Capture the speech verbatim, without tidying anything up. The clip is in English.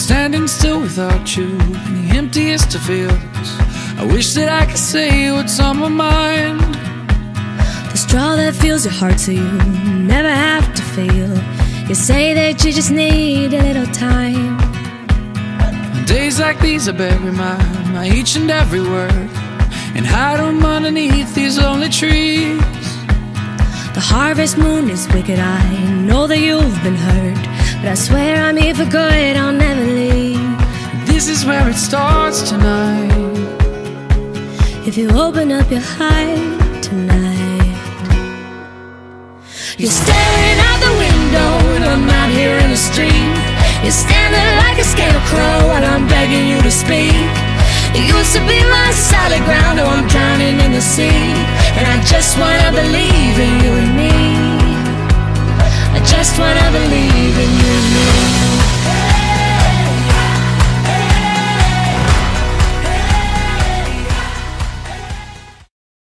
standing still without you in the emptiest of fields. I wish that I could say what's on my mind. The straw that fills your heart so you never have to feel. You say that you just need a little time. On days like these I bury my, my each and every word and hide them underneath these lonely trees. The harvest moon is wicked, I know that you've been hurt, but I swear I'm here for good, I'll never leave. This is where it starts tonight. If you open up your heart tonight. You're staring out the window and I'm out here in the street. You're standing like a scarecrow while I'm begging you to speak. You used to be my solid ground, oh I'm drowning in the sea, and I just wanna believe